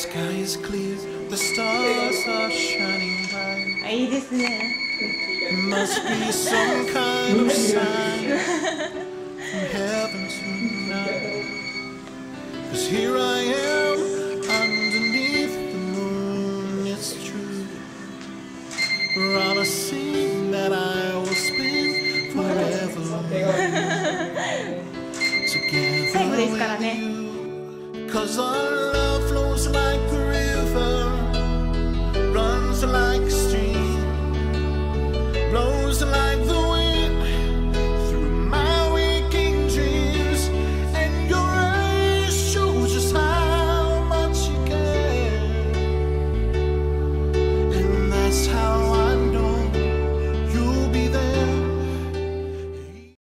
sky is clear, the stars are shining bright. あ、いいですね。 It must be some kind of sign from heaven tonight. 'Cause here I am underneath the moon, it's true. We're on a scene that I will spend forever together with you. 'Cause our love flows like a river